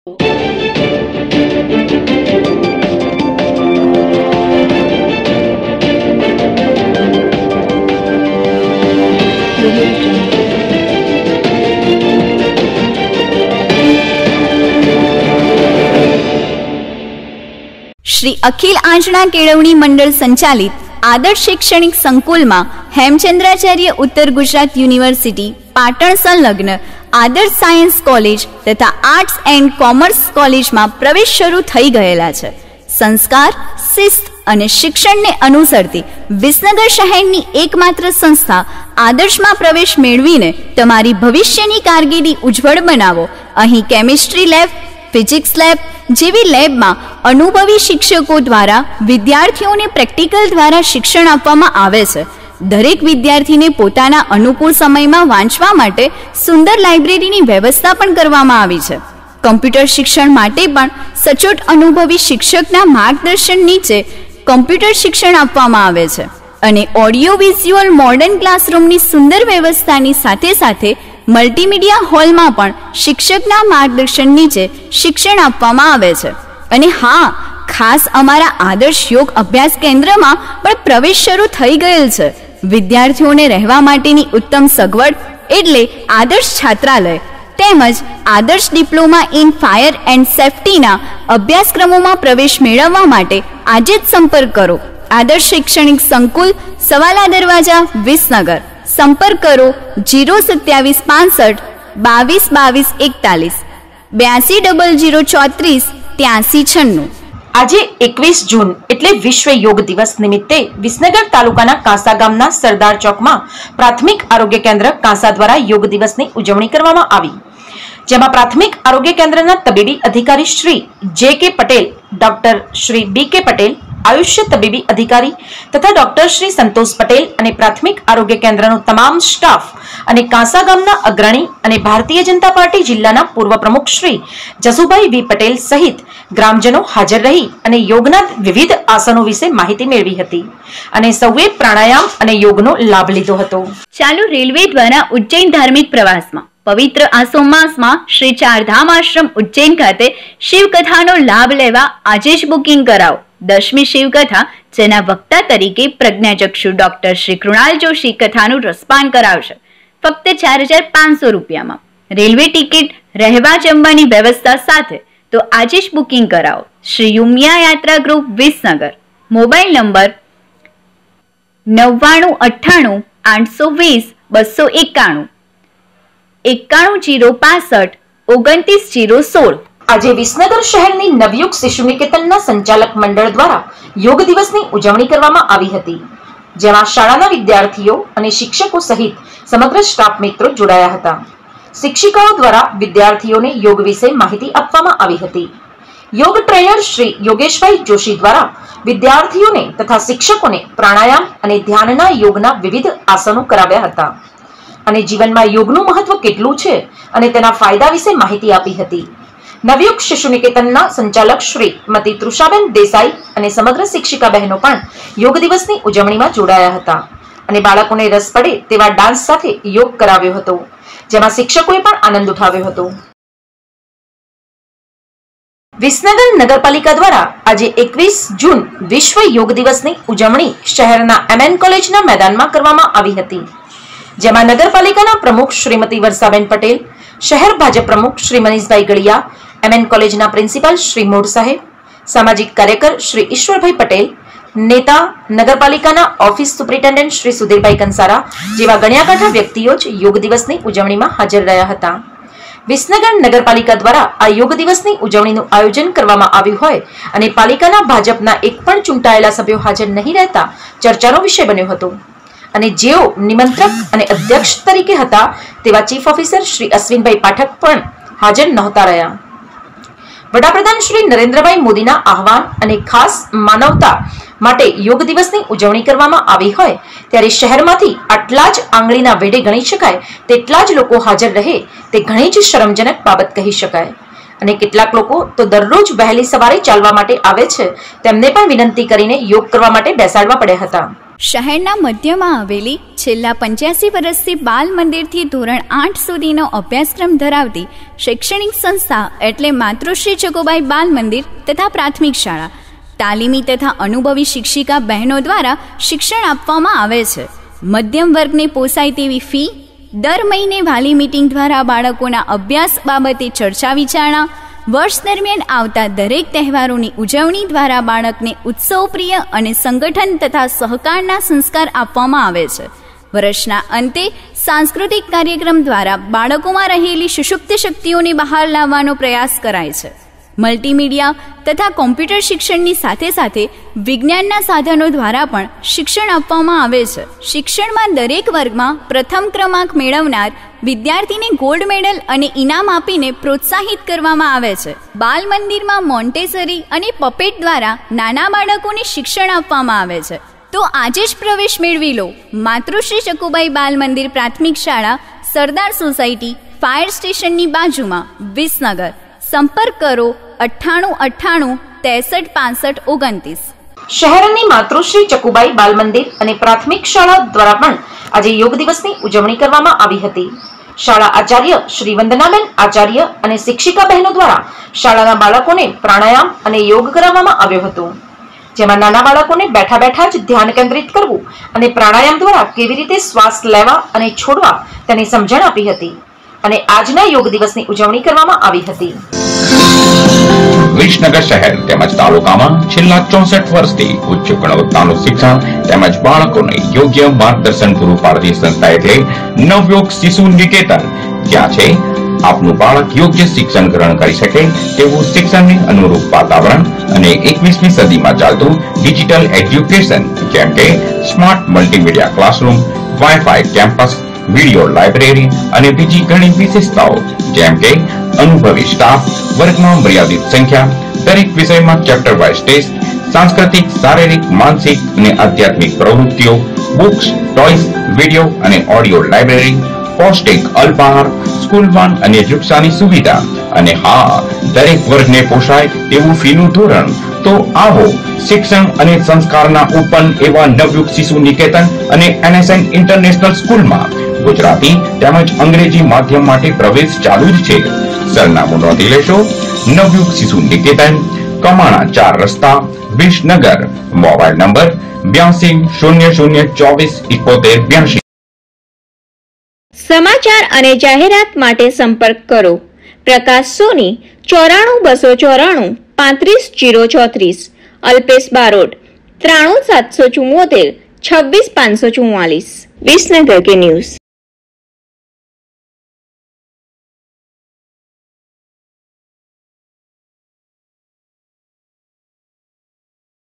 શ્રી અખિલ આંજણા કેળવણી મંડળ સંચાલિત આદર્શ શૈક્ષણિક સંકુલમાં હેમચંદ્રાચાર્ય ઉત્તર ગુજરાત યુનિવર્સિટી પાટણ સંલગ્ન આદર્શ સાયન્સ કોલેજ તથા આર્ટ્સ એન્ડ કોમર્સ કોલેજમાં પ્રવેશ શરૂ થઈ ગયેલા છે. સંસ્કાર, શિસ્ત અને શિક્ષણને અનુસરતી વિસનગર શહેરની એકમાત્ર સંસ્થા આદર્શમાં પ્રવેશ મેળવીને તમારી ભવિષ્યની કારકિર્દી ઉજ્જવળ બનાવો. અહીં કેમિસ્ટ્રી લેબ, ફિઝિક્સ લેબ જેવી લેબમાં અનુભવી શિક્ષકો દ્વારા વિદ્યાર્થીઓને પ્રેક્ટિકલ દ્વારા શિક્ષણ આપવામાં આવે છે. દરેક વિદ્યાર્થીને પોતાના અનુકૂળ સમયમાં વાંચવા માટે સુંદર લાઇબ્રેરીની વ્યવસ્થા પણ કરવામાં આવી છે. કમ્પ્યુટર શિક્ષણ માટે પણ સચોટ અનુભવી શિક્ષકના માર્ગદર્શન નીચે કમ્પ્યુટર શિક્ષણ આપવામાં આવે છે અને ઓડિયો વિઝ્યુઅલ મોડર્ન ક્લાસરૂમની સુંદર વ્યવસ્થાની સાથે સાથે મલ્ટીમીડિયા હોલમાં પણ શિક્ષકના માર્ગદર્શન નીચે શિક્ષણ આપવામાં આવે છે. અને હા, ખાસ અમારા આદર્શ યોગ અભ્યાસ કેન્દ્રમાં પણ પ્રવેશ શરૂ થઈ ગયેલ છે. વિદ્યાર્થીઓને રહેવા માટેની ઉત્તમ સગવડ એટલે આદર્શ છાત્રાલય તેમજ Adarsh diploma in fire and સેફટીના અભ્યાસક્રમોમાં પ્રવેશ મેળવવા માટે આજે જ સંપર્ક કરો. આદર્શ શૈક્ષણિક સંકુલ, સવાલા દરવાજા, વિસનગર. સંપર્ક કરો 02765 22 22 41 82 034 83 96. આજે 21 જૂન એટલે વિશ્વ યોગ દિવસ નિમિત્તે વિસનગર તાલુકાના કાંસા ગામના સરદાર ચોકમાં પ્રાથમિક આરોગ્ય કેન્દ્ર કાંસા દ્વારા યોગ દિવસની ઉજવણી કરવામાં આવી, જેમાં પ્રાથમિક આરોગ્ય કેન્દ્રના તબીબી અધિકારી શ્રી જે કે પટેલ, ડોક્ટર શ્રી બી કે પટેલ, આયુષ્ય તબીબી અધિકારી તથા ડોક્ટર શ્રી સંતોષ પટેલ અને પ્રાથમિક આરોગ્ય કેન્દ્રનો તમામ સ્ટાફ અને કાંસા ગામના અગ્રણી અને ભારતીય જનતા પાર્ટી જિલ્લાના પૂર્વ પ્રમુખ શ્રી જસુભાઈ વી પટેલ સહિત ગ્રામજનો હાજર રહી અને યોગના વિવિધ આસનો વિશે માહિતી મેળવી હતી અને સૌએ પ્રાણાયામ અને યોગનો લાભ લીધો હતો. ચાલુ રેલવે દ્વારા ઉજ્જૈન ધાર્મિક પ્રવાસમાં પવિત્ર આસો માસમાં શ્રી ચારધામ આશ્રમ ઉજ્જૈન ખાતે શિવકથાનો લાભ લેવા આજે જ બુકિંગ કરાવો. 10મી શિવકથા, જેના વક્તા તરીકે પ્રજ્ઞાચક્ષુ ડોક્ટર શ્રી કૃણાલ જોશી કથાનું રસપાન કરાવશે ફક્ત 4500 રૂપિયામાં. રેલવે ટિકિટ, રહેવા જમવાની વ્યવસ્થા સાથે તો આજે જ બુકિંગ કરાવો. શ્રી યુમિયા યાત્રા ગ્રુપ, વિસનગર. Mobile number 9998 820 291 91065 29016. આજે વિસનગર શહેરની નવયુગ શિશુ નિકેતનના સંચાલક મંડળ દ્વારા યોગ દિવસની ઉજવણી કરવામાં આવી હતી, જેમાં શાળાના વિદ્યાર્થીઓ અને શિક્ષકો સહિત સમગ્ર સ્ટાફ મિત્રો જોડાયા હતા. શિક્ષિકાઓ દ્વારા વિદ્યાર્થીઓને યોગ વિશે માહિતી આપવામાં આવી હતી. યોગ ટ્રેનર શ્રી યોગેશભાઈ જોશી દ્વારા વિદ્યાર્થીઓને તથા શિક્ષકોને પ્રાણાયામ અને ધ્યાનના યોગના વિવિધ આસનો કરાવ્યા હતા અને જીવનમાં યોગનું મહત્વ કેટલું છે અને તેના ફાયદા વિશે માહિતી આપી હતી. નવયુગ શિશુ નિકેતનના સંચાલક શ્રી મતી તૃષાબેન દેસાઈ અને સમગ્ર શિક્ષિકા બહેનો પણ યોગ દિવસની ઉજવણીમાં જોડાયા હતા અને બાળકોને રસ પડે તેવા ડાન્સ સાથે યોગ કરાવ્યો હતો, જેમાં શિક્ષકોએ પણ આનંદ ઉઠાવ્યો હતો. વિસનગર નગરપાલિકા દ્વારા આજે 21 જૂન વિશ્વ યોગ દિવસની ઉજવણી શહેરના MN કોલેજના મેદાનમાં કરવામાં આવી હતી, જેમાં નગરપાલિકાના પ્રમુખ શ્રીમતી વર્ષાબેન પટેલ, શહેર ભાજપ પ્રમુખ શ્રી મનીષભાઈ ગળિયા, MN કોલેજના પ્રિન્સિપાલ શ્રી મોર સાહેબ, સામાજિક કાર્યકર શ્રી ઈશ્વરભાઈ પટેલ, નેતા, નગરપાલિકાના ઓફિસ સુપ્રિન્ટેન્ડન્ટ શ્રી સુધીરભાઈ કંસારા જેવા ગણ્યાગાંઠા વ્યક્તિઓ જ યોગ દિવસની ઉજવણીમાં હાજર રહ્યા હતા. વિસનગર નગરપાલિકા દ્વારા આ યોગ દિવસની ઉજવણીનું આયોજન કરવામાં આવ્યું હોય અને પાલિકાના ભાજપના એક પણ ચૂંટાયેલા સભ્યો હાજર નહીં રહેતા ચર્ચાનો વિષય બન્યો હતો અને જેઓ નિમંત્રક અને અધ્યક્ષ તરીકે હતા તેવા ચીફ ઓફિસર શ્રી અશ્વિનભાઈ પાઠક પણ હાજર નહોતા રહ્યા. વડાપ્રધાન શ્રી નરેન્દ્રભાઈ મોદીના આહવાન અને ખાસ માનવતા માટે યોગ દિવસની ઉજવણી કરવામાં આવી હોય ત્યારે શહેરમાંથી આટલા જ આંગળીના વેઢે ગણી શકાય તેટલા જ લોકો હાજર રહે તે ઘણી જ શરમજનક બાબત કહી શકાય. અને કેટલાક લોકો તો દરરોજ વહેલી સવારે ચાલવા માટે આવે છે, તેમને પણ વિનંતી કરીને યોગ કરવા માટે બેસાડવા પડ્યા હતા. શહેરના મધ્યમાં આવેલી છેલ્લા 85 વર્ષથી બાલ મંદિરથી ધોરણ 8 સુધીનો અભ્યાસક્રમ ધરાવતી શૈક્ષણિક સંસ્થા એટલે માતૃશ્રી ચકુબાઈ બાલ મંદિર તથા પ્રાથમિક શાળા. તાલીમી તથા અનુભવી શિક્ષિકા બહેનો દ્વારા શિક્ષણ આપવામાં આવે છે. મધ્યમ વર્ગને પોસાય તેવી ફી, દર મહિને વાલી મીટિંગ દ્વારા બાળકોના અભ્યાસ બાબતે ચર્ચા વિચારણા, વર્ષ દરમિયાન આવતા દરેક તહેવારોની ઉજવણી દ્વારા બાળકને ઉત્સવપ્રિય અને સંગઠન તથા સહકારના સંસ્કાર આપવામાં આવે છે. વર્ષના અંતે સાંસ્કૃતિક કાર્યક્રમ દ્વારા બાળકોમાં રહેલી સુષુપ્ત શક્તિઓને બહાર લાવવાનો પ્રયાસ કરાય છે. મલ્ટીમીડિયા તથા કોમ્પ્યુટર શિક્ષણની સાથે સાથે વિજ્ઞાનના સાધનો દ્વારા પણ શિક્ષણ આપવામાં આવે છે. શિક્ષણમાં દરેક વર્ગમાં પ્રથમ ક્રમાંક મેળવનાર વિદ્યાર્થીને ગોલ્ડ મેડલ અને ઇનામ આપીને પ્રોત્સાહિત કરવામાં આવે છે. બાલ મંદિરમાં મોન્ટેસરી અને પપેટ દ્વારા નાના બાળકોને શિક્ષણ આપવામાં આવે છે. તો આજે જ પ્રવેશ મેળવી લો માતૃશ્રી ચકુબાઈ બાલ મંદિર પ્રાથમિક શાળા, સરદાર સોસાયટી, ફાયર સ્ટેશનની બાજુમાં, વિસનગર. સંપર્ક કરો 9898636529. શહેરની માતૃશ્રી ચકુબાઈ બાલ મંદિર અને પ્રાથમિક શાળા દ્વારા પણ આજે યોગ દિવસની ઉજવણી કરવામાં આવી હતી. શાળા આચાર્ય શ્રી વંદનાબેન આચાર્ય અને શિક્ષિકા બહેનો દ્વારા શાળાના બાળકોને પ્રાણાયામ અને યોગ કરાવવામાં આવ્યો હતો, જેમાં નાના બાળકોને બેઠા બેઠા જ ધ્યાન કેન્દ્રિત કરવું અને પ્રાણાયામ દ્વારા કેવી રીતે શ્વાસ લેવા અને છોડવા તેની સમજણ આપી હતી અને આજના યોગ દિવસની ઉજવણી કરવામાં આવી હતી. વિસનગર શહેર તેમજ તાલુકામાં છેલ્લા 64 વર્ષથી ઉચ્ચ ગુણવત્તાનું શિક્ષણ તેમજ બાળકોને યોગ્ય માર્ગદર્શન પૂરું પાડતી સંસ્થા એટલે નવયોગ શિશુ નિકેતન. જ્યાં છે આપનું બાળક યોગ્ય શિક્ષણ ગ્રહણ કરી શકે તેવું શિક્ષણને અનુરૂપ વાતાવરણ અને 21મી સદીમાં ચાલતું ડિજિટલ એજ્યુકેશન, જેમ કે smart multimedia classroom, wifi campus, video library અને બીજી ઘણી વિશેષતાઓ, જેમ કે અનુભવી સ્ટાફ, વર્ગમાં મર્યાદિત સંખ્યા, દરેક વિષયમાં ચેપ્ટર વાઇઝ ટેસ્ટ, સાંસ્કૃતિક, શારીરિક, માનસિક અને આધ્યાત્મિક પ્રવૃત્તિઓ, બુક્સ, ટોયસ, વિડીયો અને ઓડિયો લાઇબ્રેરી, પૌષ્ટિક અલ્પાહાર, સ્કૂલ વાન અને રિક્ષાની સુવિધા અને હા, દરેક વર્ગને પોષાય તેવું ફીનું ધોરણ. તો આવો શિક્ષણ અને સંસ્કારના ઉપન એવા નવયુગ શિશુ નિકેતન અને NSN ઇન્ટરનેશનલ સ્કૂલમાં ગુજરાતી તેમજ અંગ્રેજી માધ્યમ માટે પ્રવેશ ચાલુ જ છે. સરનામું નોંધી લેશો. નવયુગ શિશુ નિકેતન, કમાણા 4 રસ્તા, વિસનગર. Mobile number 8200247182. સમાચાર અને જાહેરાત માટે સંપર્ક કરો પ્રકાશ સોની 94 294 35 034, અલ્પેશ બારોટ 93 774 26 544. વિસનગર કે ન્યૂઝ.